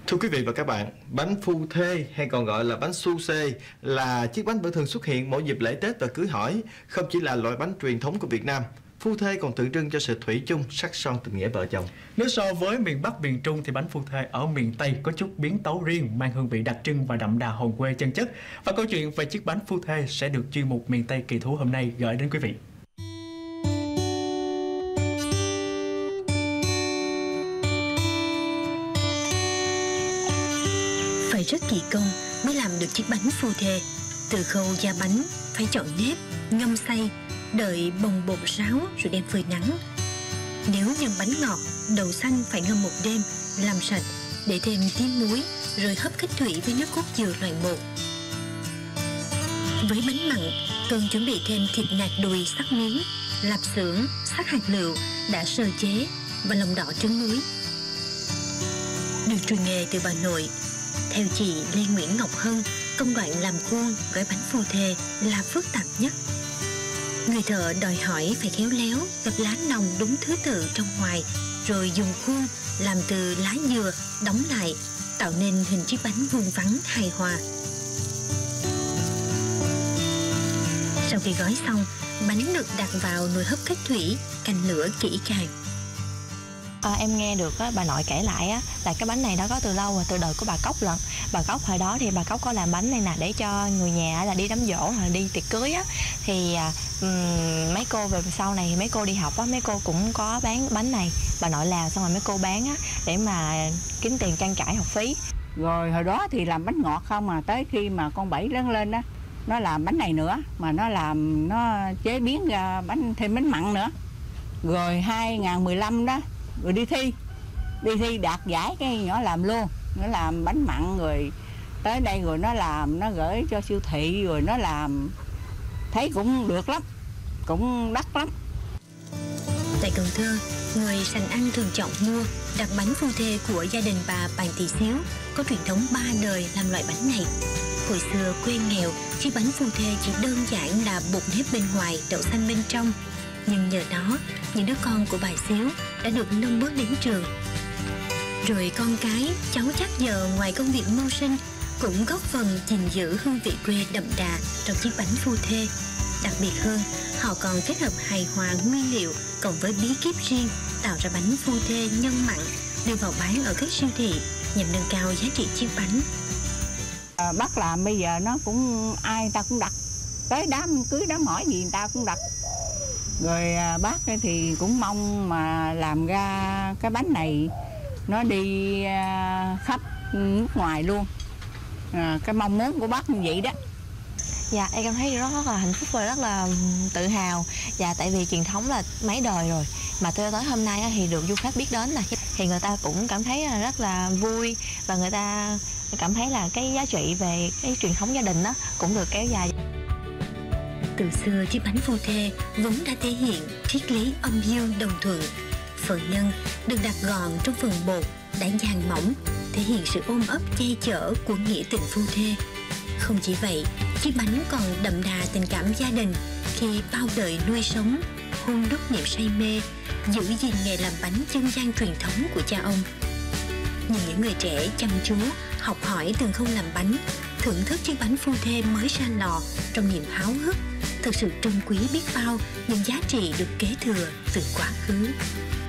Thưa quý vị và các bạn, bánh phu thê hay còn gọi là bánh su xê là chiếc bánh thường xuất hiện mỗi dịp lễ Tết và cưới hỏi. Không chỉ là loại bánh truyền thống của Việt Nam, phu thê còn tượng trưng cho sự thủy chung, sắc son tình nghĩa vợ chồng. Nếu so với miền Bắc, miền Trung thì bánh phu thê ở miền Tây có chút biến tấu riêng, mang hương vị đặc trưng và đậm đà hồn quê chân chất. Và câu chuyện về chiếc bánh phu thê sẽ được chuyên mục Miền Tây kỳ thú hôm nay gửi đến quý vị. Phải rất kỳ công mới làm được chiếc bánh phu thê. Từ khâu gia bánh phải chọn nếp, ngâm xay, đợi bồng bột ráo rồi đem phơi nắng. Nếu nhân bánh ngọt, đậu xanh phải ngâm một đêm, làm sạch để thêm tí muối rồi hấp cách thủy với nước cốt dừa loại 1. Với bánh mặn, cần chuẩn bị thêm thịt nạc đùi sắc miếng, lạp xưởng, sắc hạt lựu đã sơ chế và lòng đỏ trứng muối. Được truyền nghề từ bà nội. Theo chị Lê Nguyễn Ngọc Hân, công đoạn làm khuôn gói bánh phu thê là phức tạp nhất. Người thợ đòi hỏi phải khéo léo, gấp lá nòng đúng thứ tự trong ngoài, rồi dùng khuôn làm từ lá dừa đóng lại, tạo nên hình chiếc bánh vuông vắn hài hòa. Sau khi gói xong, bánh được đặt vào nồi hấp cách thủy, canh lửa kỹ càng. Em nghe được bà nội kể lại là cái bánh này nó có từ lâu rồi, từ đời của bà Cóc lận. Bà Cóc hồi đó thì bà Cóc có làm bánh này nè để cho người nhà là đi đám giỗ hoặc đi tiệc cưới á. Thì mấy cô về sau này mấy cô đi học á, mấy cô cũng có bán bánh này. Bà nội làm xong rồi mấy cô bán á để mà kiếm tiền trang trải học phí. Rồi hồi đó thì làm bánh ngọt không, mà tới khi mà con Bảy lớn lên á, nó làm bánh này nữa, mà nó chế biến ra thêm bánh mặn nữa. Rồi 2015 đó, rồi đi thi đạt giải cái nhỏ làm luôn, nó làm bánh mặn, rồi tới đây rồi nó gửi cho siêu thị, rồi nó làm thấy cũng được lắm, cũng đắt lắm. Tại Cần Thơ, người sành ăn thường chọn mua đặt bánh phu thê của gia đình bà Bàn Thị Xíu có truyền thống 3 đời làm loại bánh này. Hồi xưa quê nghèo, chiếc bánh phu thê chỉ đơn giản là bột nếp bên ngoài, đậu xanh bên trong. Nhưng nhờ đó, những đứa con của bà Xíu đã được nâng bước đến trường. Rồi con cái, cháu chắc giờ ngoài công việc mưu sinh cũng góp phần gìn giữ hương vị quê đậm đà trong chiếc bánh phu thê. Đặc biệt hơn, họ còn kết hợp hài hòa nguyên liệu cộng với bí kíp riêng tạo ra bánh phu thê nhân mặn đưa vào bán ở các siêu thị nhằm nâng cao giá trị chiếc bánh. Bác làm bây giờ nó cũng ai ta cũng đặt, tới đám cưới đám hỏi gì người ta cũng đặt. Rồi bác thì cũng mong mà làm ra cái bánh này nó đi khắp nước ngoài luôn. Cái mong muốn của bác như vậy đó. Dạ, em cảm thấy rất là hạnh phúc và rất là tự hào. Dạ, tại vì truyền thống là mấy đời rồi mà tới hôm nay thì được du khách biết đến là thì người ta cũng cảm thấy rất là vui, và người ta cảm thấy là cái giá trị về cái truyền thống gia đình đó cũng được kéo dài. Từ xưa, chiếc bánh phu thê vốn đã thể hiện triết lý âm dương đồng thuận. Phần nhân được đặt gọn trong phần bột đã dàn mỏng, thể hiện sự ôm ấp che chở của nghĩa tình phu thê. Không chỉ vậy, chiếc bánh còn đậm đà tình cảm gia đình khi bao đời nuôi sống, hôn đúc niềm say mê, giữ gìn nghề làm bánh dân gian truyền thống của cha ông. Nhìn những người trẻ chăm chú học hỏi từng khâu làm bánh, thưởng thức chiếc bánh phu thê mới ra lò trong niềm háo hức, thực sự trân quý biết bao những giá trị được kế thừa từ quá khứ.